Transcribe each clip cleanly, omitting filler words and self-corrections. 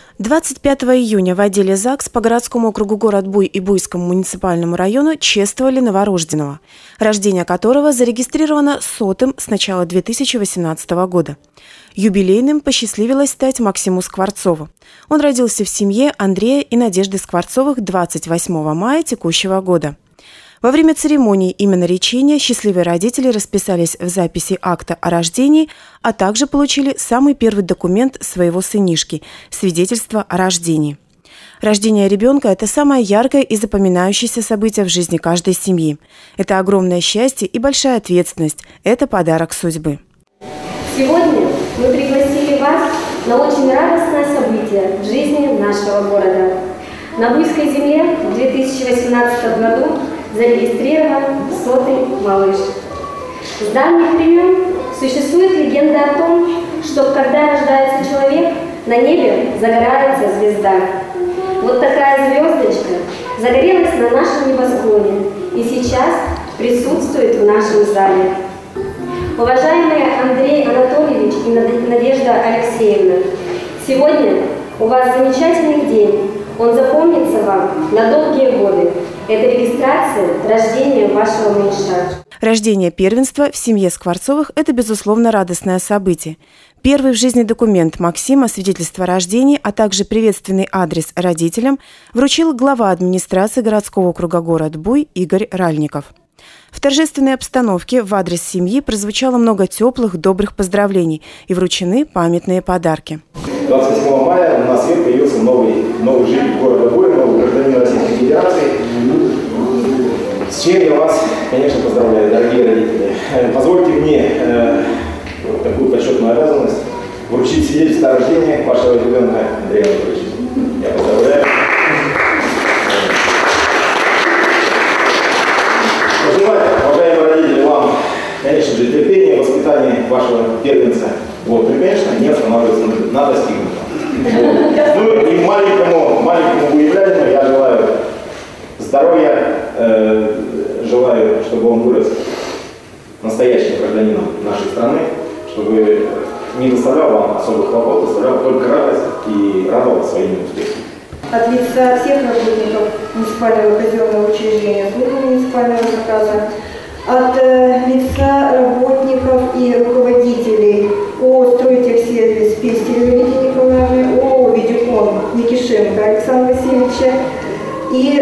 25 июня в отделе ЗАГС по городскому округу город Буй и Буйскому муниципальному району чествовали новорожденного, рождение которого зарегистрировано 100-м с начала 2018 года. Юбилейным посчастливилось стать Максиму Скворцову. Он родился в семье Андрея и Надежды Скворцовых 28 мая текущего года. Во время церемонии именоречения счастливые родители расписались в записи акта о рождении, а также получили самый первый документ своего сынишки – свидетельство о рождении. Рождение ребенка – это самое яркое и запоминающееся событие в жизни каждой семьи. Это огромное счастье и большая ответственность. Это подарок судьбы. Сегодня мы пригласили вас на очень радостное событие в жизни нашего города. На Буйской земле в 2018 году зарегистрирован 100-й малыш. С давних времен существует легенда о том, что когда рождается человек, на небе загорается звезда. Вот такая звездочка загорелась на нашем небосклоне и сейчас присутствует в нашем зале. Уважаемые Андрей Анатольевич и Надежда Алексеевна, сегодня у вас замечательный день. Он запомнится вам на долгие годы. Это регистрация рождения вашего малыша. Рождение первенства в семье Скворцовых – это, безусловно, радостное событие. Первый в жизни документ Максима, свидетельство о рождении, а также приветственный адрес родителям вручил глава администрации городского округа город Буй Игорь Ральников. В торжественной обстановке в адрес семьи прозвучало много теплых, добрых поздравлений и вручены памятные подарки. 27 мая на свет появился новый житель города Буя, новый гражданин Российской Федерации. С чем я вас, конечно, поздравляю, дорогие родители. Позвольте мне такую почетную обязанность вручить свидетельство о рождении вашего ребенка Андрея Анатольевича. Я поздравляю. Пожелаю, уважаемые родители, вам, конечно же, терпения, воспитания вашего первенца. Вот, и, конечно, не останавливаться на достигнутом. Ну и маленькому буевлянину я желаю здоровья, желаю, чтобы он вырос настоящим гражданином нашей страны, чтобы не доставлял вам особых хлопот, доставлял только радость и радовал своими успехами. От лица всех работников муниципального казенного учреждения службы муниципального заказа, от лица работников и руководителей ООО «Стройтехсервис» Пестеревой Лидии Николаевны, ООО «Видюкон» Никишенко Александра Васильевича и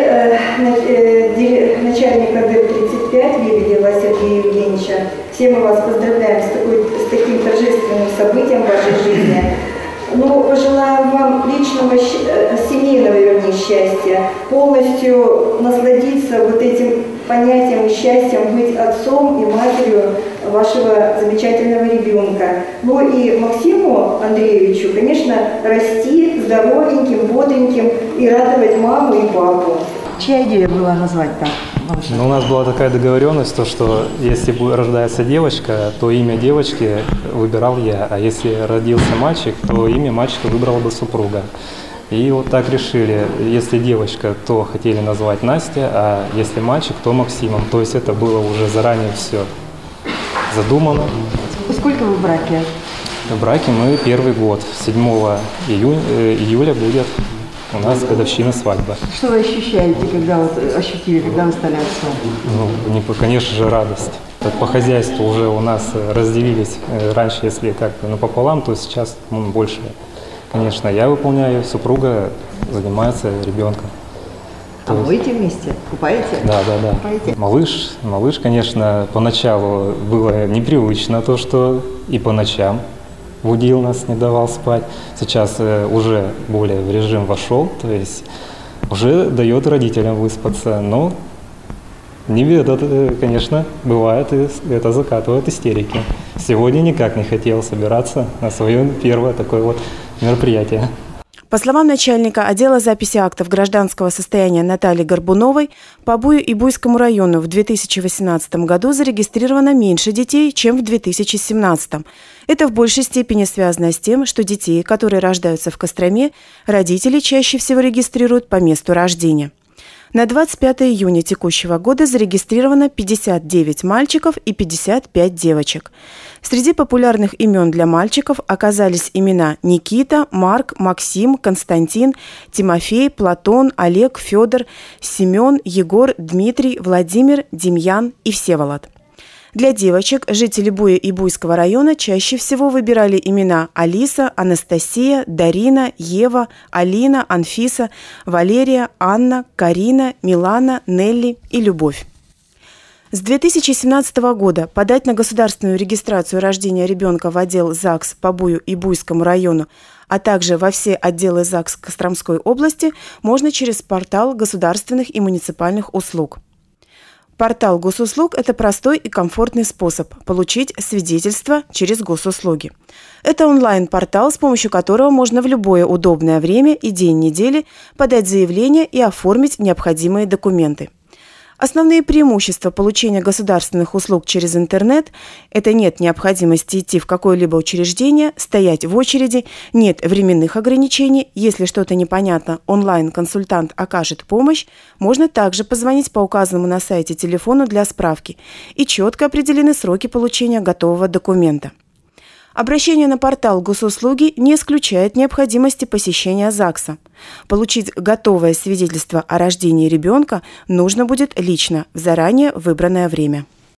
начальника ДЭП-35 Лебедева Сергея Евгеньевича. Все мы вас поздравляем с таким торжественным событием в вашей жизни. Ну, пожелаем вам личного, семейного, счастья, полностью насладиться вот этим понятием и счастьем быть отцом и матерью вашего замечательного ребенка. Ну и Максиму Андреевичу, конечно, расти здоровеньким, бодреньким и радовать маму и папу. Чья идея была назвать так? Ну, у нас была такая договоренность, что если рождается девочка, то имя девочки выбирал я, а если родился мальчик, то имя мальчика выбрала бы супруга. И вот так решили, если девочка, то хотели назвать Настя, а если мальчик, то Максимом. То есть это было уже заранее все задумано. Сколько вы в браке? В браке мы первый год, 7 июля будет у нас годовщина свадьбы. Что вы ощущаете, когда вы стали отцом? Ну, конечно же, радость. По хозяйству уже у нас разделились раньше, если как напополам, то сейчас больше. Конечно, я выполняю, супруга занимается ребенком. А вы идете вместе? Купаете? Да. Купаете? Малыш, конечно, поначалу было непривычно то, что и по ночам будил нас, не давал спать. Сейчас уже более в режим вошел, то есть уже дает родителям выспаться. Но не ведут, конечно, бывает, и это закатывает истерики. Сегодня никак не хотел собираться на свое первое такое вот мероприятие. По словам начальника отдела записи актов гражданского состояния Натальи Горбуновой, по Бую и Буйскому району в 2018 году зарегистрировано меньше детей, чем в 2017. Это в большей степени связано с тем, что детей, которые рождаются в Костроме, родители чаще всего регистрируют по месту рождения. На 25 июня текущего года зарегистрировано 59 мальчиков и 55 девочек. Среди популярных имен для мальчиков оказались имена Никита, Марк, Максим, Константин, Тимофей, Платон, Олег, Федор, Семен, Егор, Дмитрий, Владимир, Демьян и Всеволод. Для девочек жители Буя и Буйского района чаще всего выбирали имена Алиса, Анастасия, Дарина, Ева, Алина, Анфиса, Валерия, Анна, Карина, Милана, Нелли и Любовь. С 2017 года подать на государственную регистрацию рождения ребенка в отдел ЗАГС по Бую и Буйскому району, а также во все отделы ЗАГС Костромской области можно через портал государственных и муниципальных услуг. Портал госуслуг – это простой и комфортный способ получить свидетельство через госуслуги. Это онлайн-портал, с помощью которого можно в любое удобное время и день недели подать заявление и оформить необходимые документы. Основные преимущества получения государственных услуг через интернет – это нет необходимости идти в какое-либо учреждение, стоять в очереди, нет временных ограничений, если что-то непонятно, онлайн-консультант окажет помощь, можно также позвонить по указанному на сайте телефону для справки, и четко определены сроки получения готового документа. Обращение на портал госуслуги не исключает необходимости посещения ЗАГСа. Получить готовое свидетельство о рождении ребенка нужно будет лично в заранее выбранное время.